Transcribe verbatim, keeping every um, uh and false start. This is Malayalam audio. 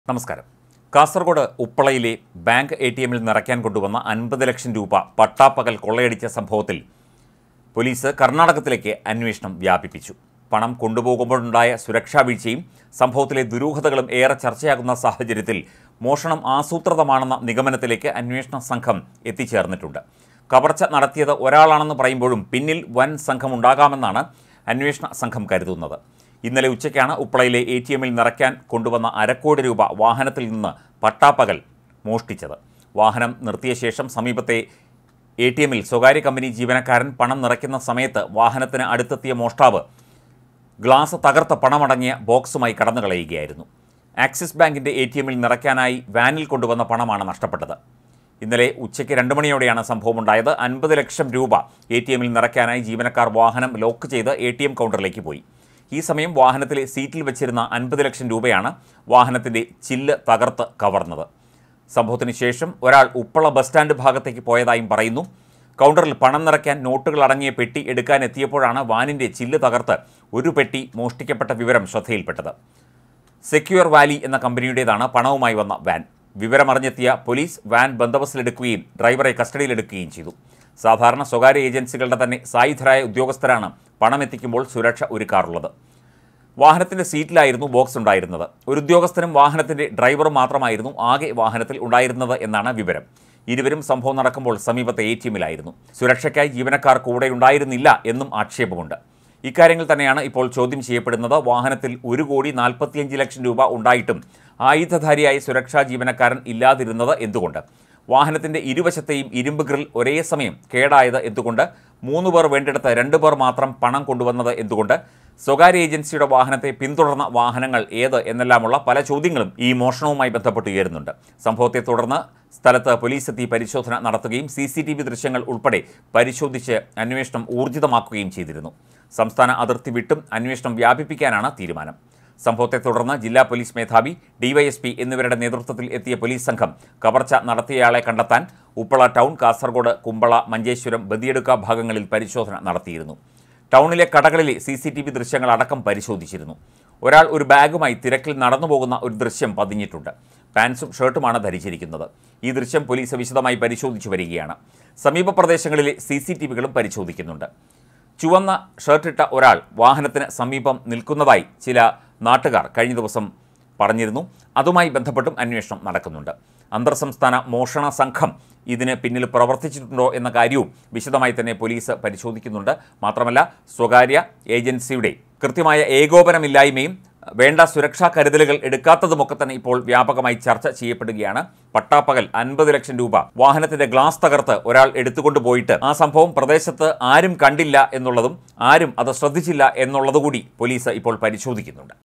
നമസ്കാരം. കാസർഗോഡ് ഉപ്പളയിലെ ബാങ്ക് എ ടി എമ്മിൽ നിറയ്ക്കാൻ കൊണ്ടുവന്ന അൻപത് ലക്ഷം രൂപ പട്ടാപ്പകൽ കൊള്ളയടിച്ച സംഭവത്തിൽ പോലീസ് കർണാടകത്തിലേക്ക് അന്വേഷണം വ്യാപിപ്പിച്ചു. പണം കൊണ്ടുപോകുമ്പോഴുണ്ടായ സുരക്ഷാ വീഴ്ചയും സംഭവത്തിലെ ദുരൂഹതകളും ഏറെ ചർച്ചയാകുന്ന സാഹചര്യത്തിൽ മോഷണം ആസൂത്രിതമാണെന്ന നിഗമനത്തിലേക്ക് അന്വേഷണ സംഘം എത്തിച്ചേർന്നിട്ടുണ്ട്. കവർച്ച നടത്തിയത് ഒരാളാണെന്ന് പറയുമ്പോഴും പിന്നിൽ വൻ സംഘമുണ്ടാകാമെന്നാണ് അന്വേഷണ സംഘം കരുതുന്നത്. ഇന്നലെ ഉച്ചയ്ക്കാണ് ഉപ്പളയിലെ എ ടി എമ്മിൽ നിറയ്ക്കാൻ കൊണ്ടുവന്ന അരക്കോടി രൂപ വാഹനത്തിൽ നിന്ന് പട്ടാപ്പകൽ മോഷ്ടിച്ചത്. വാഹനം നിർത്തിയ ശേഷം സമീപത്തെ എ ടി എമ്മിൽ സ്വകാര്യ കമ്പനി ജീവനക്കാരൻ പണം നിറയ്ക്കുന്ന സമയത്ത് വാഹനത്തിന് അടുത്തെത്തിയ മോഷ്ടാവ് ഗ്ലാസ് തകർത്ത പണമടങ്ങിയ ബോക്സുമായി കടന്നു കളയുകയായിരുന്നു. ആക്സിസ് ബാങ്കിൻ്റെ എ ടി എമ്മിൽ നിറയ്ക്കാനായി വാനിൽ കൊണ്ടുവന്ന പണമാണ് നഷ്ടപ്പെട്ടത്. ഇന്നലെ ഉച്ചയ്ക്ക് രണ്ട് മണിയോടെയാണ് സംഭവമുണ്ടായത്. അൻപത് ലക്ഷം രൂപ എ ടി എമ്മിൽ നിറയ്ക്കാനായി ജീവനക്കാർ വാഹനം ലോക്ക് ചെയ്ത് എ ടി എം കൗണ്ടറിലേക്ക് പോയി. ഈ സമയം വാഹനത്തിലെ സീറ്റിൽ വെച്ചിരുന്ന അൻപത് ലക്ഷം രൂപയാണ് വാഹനത്തിൻ്റെ ചില്ല് തകർത്ത് കവർന്നത്. സംഭവത്തിന് ശേഷം ഒരാൾ ഉപ്പള ബസ് സ്റ്റാൻഡ് ഭാഗത്തേക്ക് പോയതായും പറയുന്നു. കൗണ്ടറിൽ പണം നിറയ്ക്കാൻ നോട്ടുകൾ അടങ്ങിയ പെട്ടി എടുക്കാൻ എത്തിയപ്പോഴാണ് വാനിൻ്റെ ചില്ല് തകർത്ത് ഒരു പെട്ടി മോഷ്ടിക്കപ്പെട്ട വിവരം ശ്രദ്ധയിൽപ്പെട്ടത്. സെക്യൂർ വാലി എന്ന കമ്പനിയുടേതാണ് പണവുമായി വന്ന വാൻ. വിവരമറിഞ്ഞെത്തിയ പോലീസ് വാൻ ബന്ദോബസ്തിലെടുക്കുകയും ഡ്രൈവറെ കസ്റ്റഡിയിലെടുക്കുകയും ചെയ്തു. സാധാരണ സ്വകാര്യ ഏജൻസികളുടെ തന്നെ സായുധരായ ഉദ്യോഗസ്ഥരാണ് പണമെത്തിക്കുമ്പോൾ സുരക്ഷ ഒരുക്കാറുള്ളത്. വാഹനത്തിൻ്റെ സീറ്റിലായിരുന്നു ബോക്സ് ഉണ്ടായിരുന്നത്. ഒരു ഉദ്യോഗസ്ഥനും വാഹനത്തിൻ്റെ ഡ്രൈവറും മാത്രമായിരുന്നു ആകെ വാഹനത്തിൽ ഉണ്ടായിരുന്നത് എന്നാണ് വിവരം. ഇരുവരും സംഭവം നടക്കുമ്പോൾ സമീപത്തെ എ ടി എമ്മിലായിരുന്നു. സുരക്ഷയ്ക്കായി ജീവനക്കാർ കൂടെ ഉണ്ടായിരുന്നില്ല എന്നും ആക്ഷേപമുണ്ട്. ഇക്കാര്യങ്ങൾ തന്നെയാണ് ഇപ്പോൾ ചോദ്യം ചെയ്യപ്പെടുന്നത്. വാഹനത്തിൽ ഒരു കോടി നാൽപ്പത്തിയഞ്ച് ലക്ഷം രൂപ ഉണ്ടായിട്ടും ആയുധധാരിയായ സുരക്ഷാ ജീവനക്കാരൻ ഇല്ലാതിരുന്നത് എന്തുകൊണ്ട്? വാഹനത്തിൻ്റെ ഇരുവശത്തെയും ഇരുമ്പ് ഗ്രിൽ ഒരേ സമയം കേടായത് എന്തുകൊണ്ട്? മൂന്ന് പേർ വേണ്ടിടത്ത് രണ്ട് പേർ മാത്രം പണം കൊണ്ടുവന്നത് എന്തുകൊണ്ട്? സ്വകാര്യ ഏജൻസിയുടെ വാഹനത്തെ പിന്തുടർന്ന വാഹനങ്ങൾ ഏത് എന്നെല്ലാമുള്ള പല ചോദ്യങ്ങളും ഈ മോഷണവുമായി ബന്ധപ്പെട്ട് ഉയരുന്നുണ്ട്. സംഭവത്തെ തുടർന്ന് സ്ഥലത്ത് പോലീസ് എത്തി പരിശോധന നടത്തുകയും സി സി ടി വി ദൃശ്യങ്ങൾ ഉൾപ്പെടെ പരിശോധിച്ച് അന്വേഷണം ഊർജിതമാക്കുകയും ചെയ്തിരുന്നു. സംസ്ഥാന അതിർത്തി വിട്ടും അന്വേഷണം വ്യാപിപ്പിക്കാനാണ് തീരുമാനം. സംഭവത്തെ തുടർന്ന് ജില്ലാ പോലീസ് മേധാവി, ഡിവൈഎസ്പി എന്നിവരുടെ നേതൃത്വത്തിൽ എത്തിയ പോലീസ് സംഘം കവർച്ച നടത്തിയയാളെ കണ്ടെത്താൻ ഉപ്പള ടൗൺ, കാസർഗോഡ്, കുമ്പള, മഞ്ചേശ്വരം, ബദിയടുക്ക ഭാഗങ്ങളിൽ പരിശോധന നടത്തിയിരുന്നു. ടൗണിലെ കടകളിലെ സി സി ടി വി ദൃശ്യങ്ങൾ അടക്കം പരിശോധിച്ചിരുന്നു. ഒരാൾ ഒരു ബാഗുമായി തിരക്കിൽ നടന്നുപോകുന്ന ഒരു ദൃശ്യം പതിഞ്ഞിട്ടുണ്ട്. പാൻസും ഷർട്ടുമാണ് ധരിച്ചിരിക്കുന്നത്. ഈ ദൃശ്യം പോലീസ് വിശദമായി പരിശോധിച്ചു വരികയാണ്. സമീപ പ്രദേശങ്ങളിലെ സി സി ടി വികളും പരിശോധിക്കുന്നുണ്ട്. ചുവന്ന ഷർട്ടിട്ട ഒരാൾ വാഹനത്തിന് സമീപം നിൽക്കുന്നതായി ചില നാട്ടുകാർ കഴിഞ്ഞ ദിവസം പറഞ്ഞിരുന്നു. അതുമായി ബന്ധപ്പെട്ടും അന്വേഷണം നടക്കുന്നുണ്ട്. അന്തർ സംസ്ഥാന മോഷണ സംഘം ഇതിന് പിന്നിൽ പ്രവർത്തിച്ചിട്ടുണ്ടോ എന്ന കാര്യവും വിശദമായി തന്നെ പോലീസ് പരിശോധിക്കുന്നുണ്ട്. മാത്രമല്ല, സ്വകാര്യ ഏജൻസിയുടെ കൃത്യമായ ഏകോപനമില്ലായ്മയും വേണ്ട സുരക്ഷാ കരുതലുകൾ എടുക്കാത്തതുമൊക്കെ തന്നെ ഇപ്പോൾ വ്യാപകമായി ചർച്ച ചെയ്യപ്പെടുകയാണ്. പട്ടാപ്പകൽ അൻപത് ലക്ഷം രൂപ വാഹനത്തിന്റെ ഗ്ലാസ് തകർത്ത് ഒരാൾ എടുത്തുകൊണ്ട് പോയിട്ട് ആ സംഭവം പ്രദേശത്ത് ആരും കണ്ടില്ല എന്നുള്ളതും ആരും അത് ശ്രദ്ധിച്ചില്ല എന്നുള്ളതുകൂടി പോലീസ് ഇപ്പോൾ പരിശോധിക്കുന്നുണ്ട്.